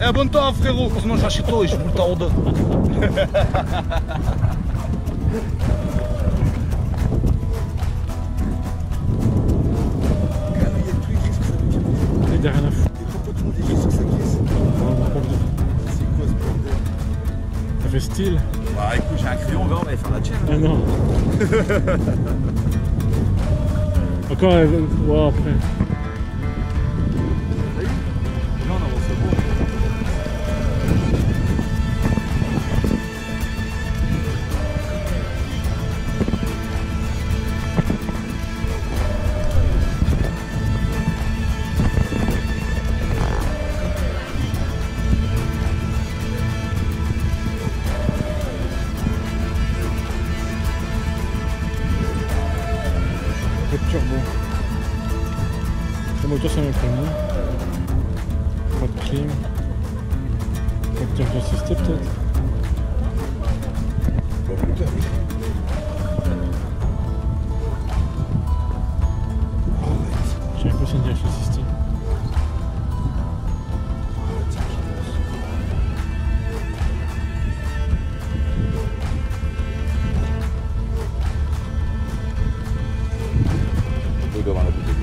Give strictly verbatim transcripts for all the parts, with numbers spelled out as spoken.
abonne-toi frérot, on se mangera chez toi et je vous le tarde. Il y a rien à foutre. Pourquoi tout le monde est sur sa caisse? C'est quoi ce bordel? Ça fait style. Bah écoute, j'ai un crayon, on va aller faire la tienne. Ah non. Encore, euh, wow, après. Non, non, c'est bon. Turbo. Le moteur c'est même pas mieux. Pas de clim. Capteur d'assisté peut-être. J'ai l'impression de dire assisté. Devant la bouteille de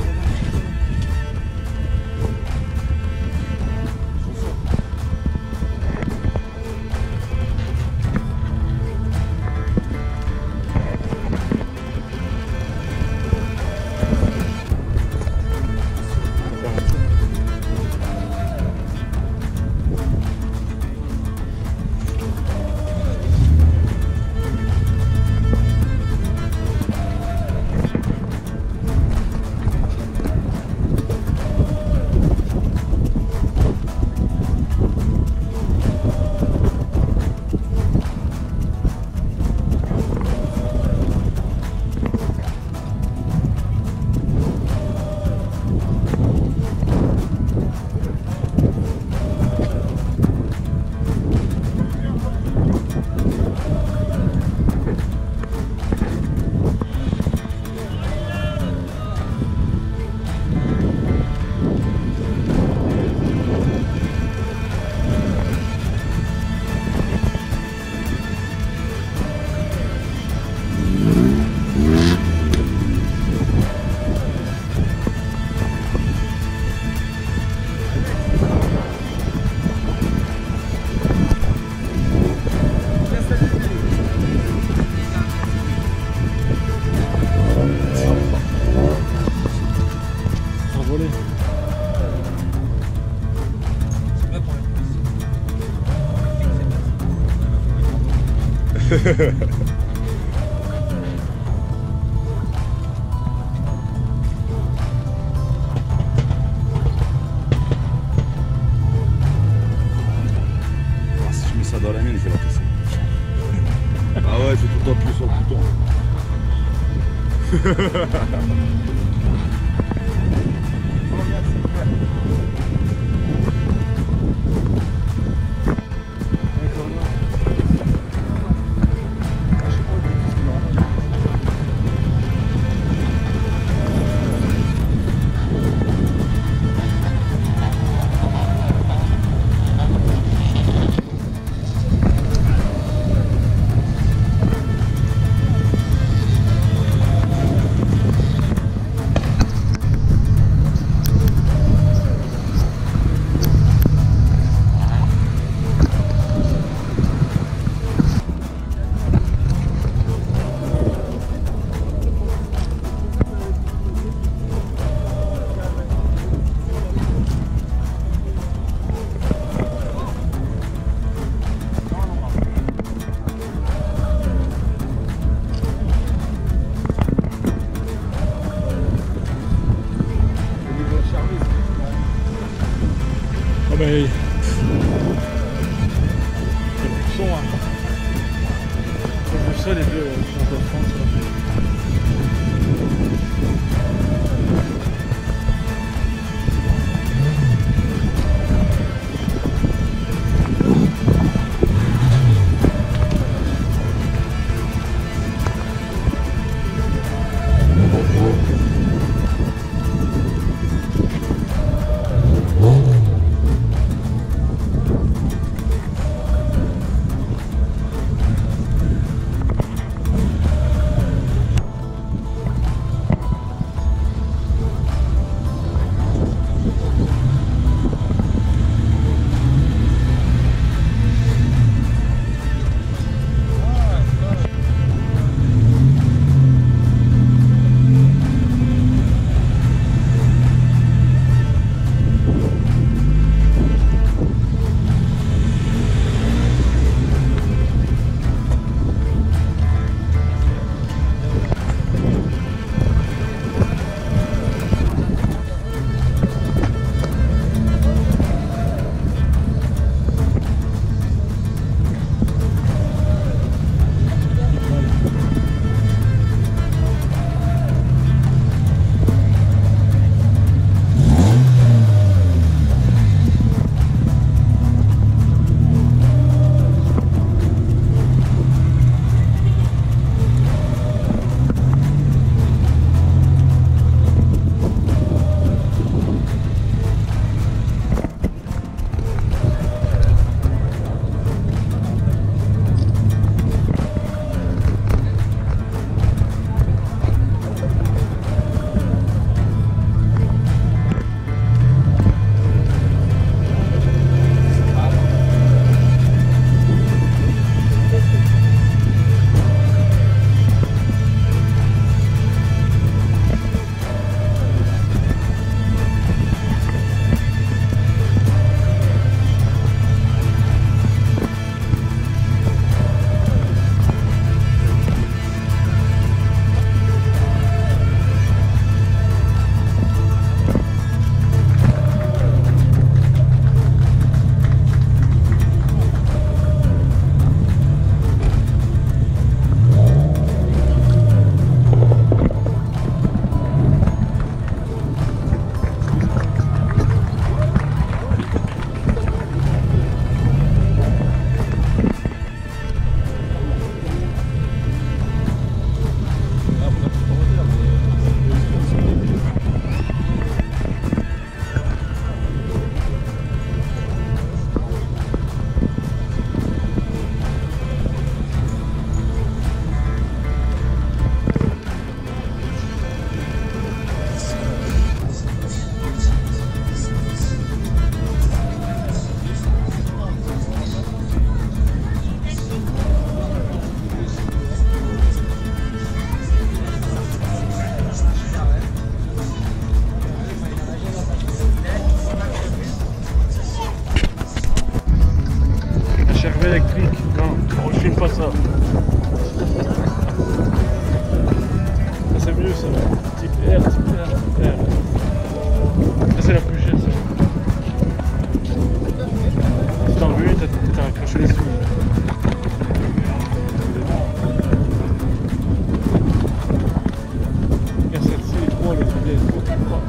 si je mets ça dans la mienne, je vais la casser. Ah ouais, je vais tout appuyer sur le bouton. bah, il y a plus de son. Hein. Je sais les deux sont en France. ça. Ça c'est mieux ça. Type R, type R, type R. Ça c'est la plus chère ça. Si t'en veux une, t'as accroché les sous. Regarde celle-ci, les trois, le premier, les trois, les trois.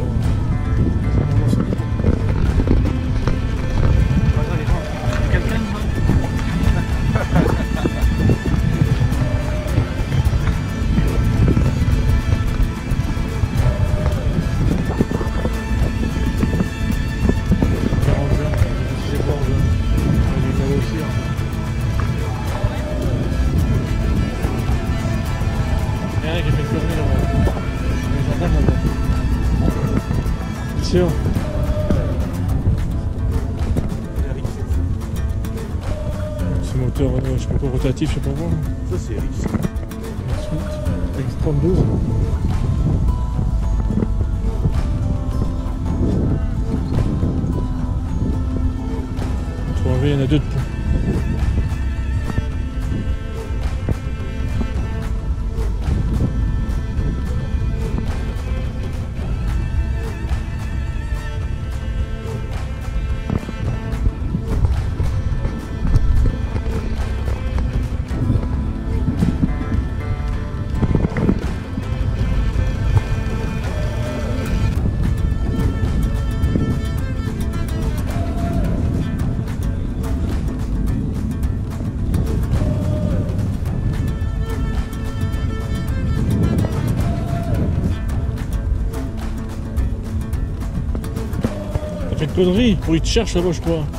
Sûr. Ce moteur, euh, je sais pas quoi, rotatif, je sais pas voir. Ça c'est riche. Ensuite, X trente-deux. trois V, il y en a deux de plus. T'as fait une connerie, pour lui te cherche là-bas, je crois.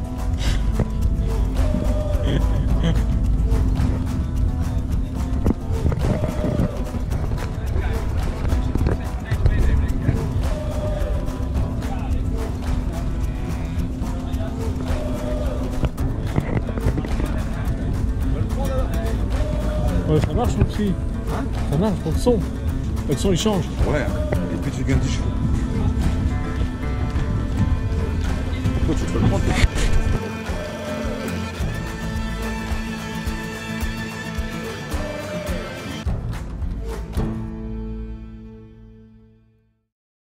Ouais, ça marche le petit. Hein? Ça marche pour le son. Le son il change. Ouais, et puis tu gagnes dix chevaux. Toi tu te le prends.